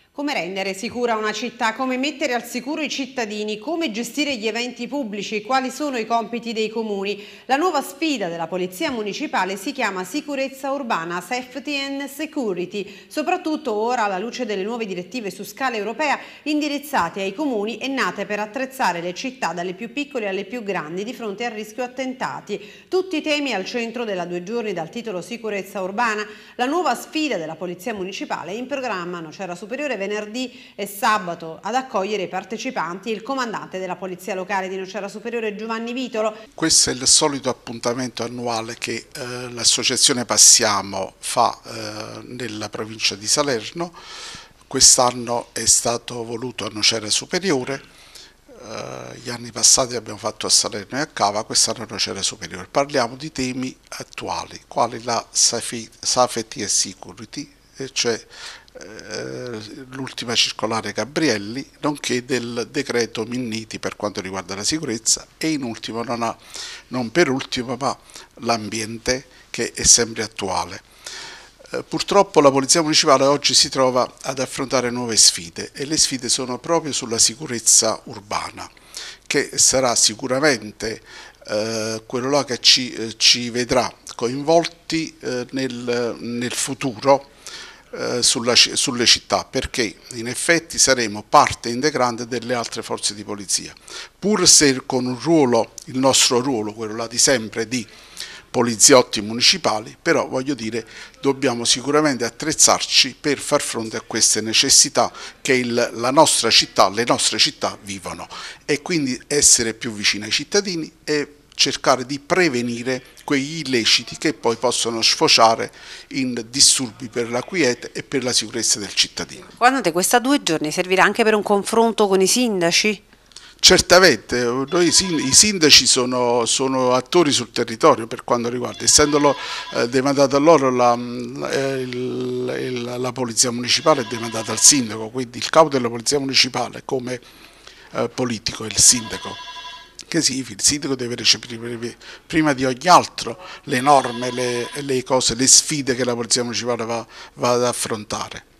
Come rendere sicura una città? Come mettere al sicuro i cittadini? Come gestire gli eventi pubblici? Quali sono i compiti dei comuni? La nuova sfida della Polizia Municipale si chiama Sicurezza Urbana, Safety and Security, soprattutto ora alla luce delle nuove direttive su scala europea indirizzate ai comuni e nate per attrezzare le città dalle più piccole alle più grandi di fronte al rischio attentati. Tutti i temi al centro della 2 giorni dal titolo Sicurezza Urbana. La nuova sfida della Polizia Municipale è in programma a Nocera Superiore venerdì e sabato. Ad accogliere i partecipanti il comandante della Polizia Locale di Nocera Superiore Giovanni Vitolo. Questo è il solito appuntamento annuale che l'associazione Passiamo fa nella provincia di Salerno. Quest'anno è stato voluto a Nocera Superiore, gli anni passati abbiamo fatto a Salerno e a Cava, quest'anno a Nocera Superiore. Parliamo di temi attuali, quali la Safety and Security, cioè l'ultima circolare Gabrielli, nonché del decreto Minniti per quanto riguarda la sicurezza e in ultimo, non per ultimo, ma l'ambiente, che è sempre attuale. Purtroppo la Polizia Municipale oggi si trova ad affrontare nuove sfide e le sfide sono proprio sulla sicurezza urbana, che sarà sicuramente quello là che ci vedrà coinvolti nel futuro sulle città, perché in effetti saremo parte integrante delle altre forze di polizia, pur se con un ruolo, il nostro ruolo, quello là di sempre di poliziotti municipali, però voglio dire, dobbiamo sicuramente attrezzarci per far fronte a queste necessità che la nostra città, le nostre città vivono, e quindi essere più vicini ai cittadini e cercare di prevenire quegli illeciti che poi possono sfociare in disturbi per la quiete e per la sicurezza del cittadino. Guardate, questa 2 giorni servirà anche per un confronto con i sindaci? Certamente, i sindaci sono attori sul territorio per quanto riguarda, essendo demandata a loro la polizia municipale è demandata al sindaco, quindi il capo della polizia municipale come politico è il sindaco. Che significa? Il sindaco deve recepire prima di ogni altro le norme, le cose, le sfide che la polizia municipale va ad affrontare.